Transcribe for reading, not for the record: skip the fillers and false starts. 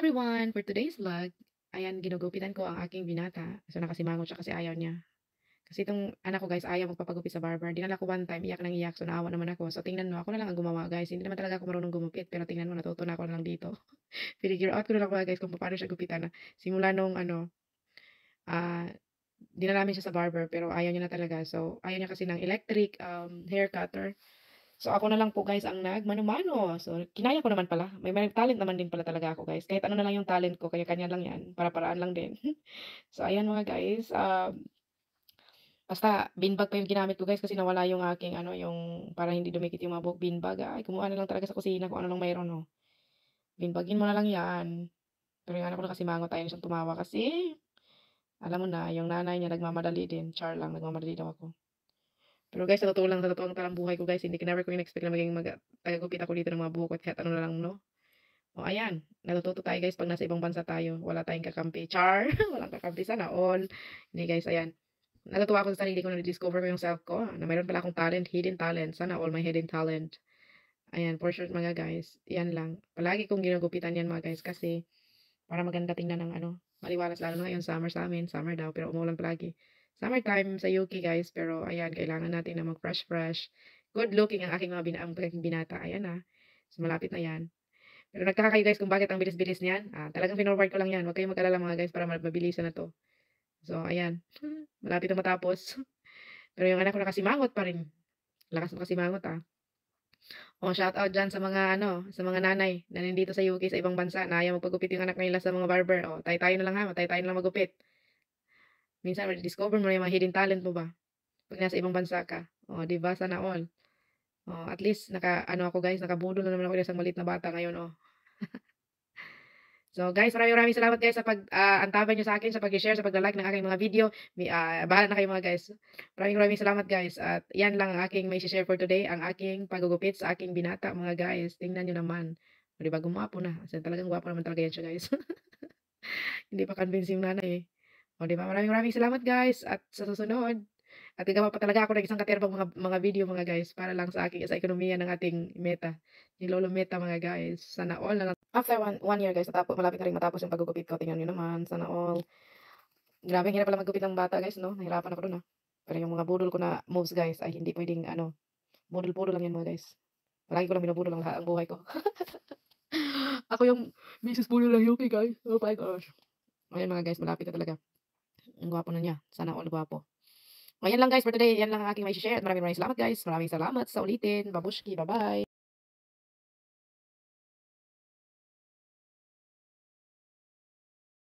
everyone! For today's vlog, ayan, ginugupitan ko ang aking binata. So, nakasimangot siya kasi ayaw niya. Kasi itong anak ko guys, ayaw magpapagupit sa barber. Dinala ko one time, iyak nang iyak. So, naawa naman ako. So, tingnan mo, ako na lang ang gumawa guys. Hindi naman talaga ako marunong gumupit. Pero tingnan mo, natuto na ako na lang dito. Figure out ko na lang mga guys kung paano siya gupitan. Simula nung ah, dinala namin siya sa barber. Pero ayaw niya na talaga. So, ayaw niya kasi ng electric hair cutter. So, ako na lang po guys ang nagmano-mano. So, kinaya ko naman pala. May talent naman din pala talaga ako guys. Kahit ano na lang yung talent ko, kaya kanya lang yan. Para-paraan lang din. So, ayan mga guys. Basta, beanbag pa yung ginamit ko guys kasi nawala yung aking yung para hindi dumikit yung mga buhok beanbag. Ay, kumuha na lang talaga sa kusina kung ano lang mayroon, no. Beanbagin mo na lang yan. Pero yung anak ko na kasi mango tayo siyang tumawa kasi, alam mo na, yung nanay niya nagmamadali din. Char lang, nagmamadali daw ako. Pero guys, sa totoo lang, sa totoong talang buhay ko guys, hindi never ko in-expect na maging tagagupit ako dito ng mga buhok at kahit ano na lang, no? O ayan, natututo tayo guys pag nasa ibang bansa tayo. Wala tayong kakampi. Char! Walang kakampi sana all. Hindi guys, ayan. Natutuwa ako sa sarili ko na discover ko yung self ko. Na mayroon pala akong talent, hidden talent. Sana all my hidden talent. Ayan, for sure mga guys. Yan lang. Palagi kong ginugupitan yan mga guys kasi para maganda tingnan ng maliwalas lalo na ngayon summer sa amin. Summer daw pero umulan palagi. Summertime sa UK guys, pero ayan, kailangan natin na mag-fresh. Good looking ang aking ang aking binata. Ayan na. So, malapit na yan. Pero nagtaka kayo guys kung bakit ang bilis-bilis niyan. Talagang pinorward ko lang yan. Huwag kayong mag-alala mga guys para mabilisan na to. So, ayan. Malapit na matapos. Pero yung anak ko nakasimangot pa rin. Lakas makasimangot O, shout out dyan sa mga sa mga nanay na nandito sa UK, sa ibang bansa, na ayaw magpagupit yung anak nila sa mga barber. O, tayo na lang ha. Tayo na lang magupit. Minsan, discover mo na yung mga hidden talent mo ba? Pag nasa ibang bansa ka. O, di ba? Sana all. O, at least, ako guys, nakabudol na naman ako isang maliit na bata ngayon, So, guys, maraming salamat guys sa antabay nyo sa akin, sa pag-share, sa pag-like ng aking mga video. Bahala na kayo mga guys. Maraming salamat guys. At yan lang ang aking may share for today, ang aking pagugupit sa aking binata mga guys. Tingnan nyo naman. O, diba, gumapo na. Kasi talagang guwapo naman talaga yan siya guys. Hindi pa convince yung nanay eh. O, diba, maraming salamat guys. At sa susunod, at gagawa pa talaga ako ng isang katerbang mga video mga guys para lang sa aking sa ekonomiya ng ating meta. Ni Lolo Meta mga guys. Sana all na after one year guys, malapit na rin matapos yung paggugupit ko. Tingnan nyo naman. Sana all. Grabe, hirap pala maggupit ng bata guys, no? Nahirapan ako dun Pero yung mga budol ko na moves guys ay hindi pwedeng budol-budol lang yan mga guys. Palagi ko lang binubudol ang buhay ko. Ako yung Mrs. Budol lang okay guys. Oh my gosh. Ayan mga guys, malapit na talaga. Ang gwapo na niya. Sana all gwapo. Ayan lang guys for today. Yan lang ang aking may share. At maraming salamat guys. Maraming salamat sa ulitin. Babushki. Bye-bye.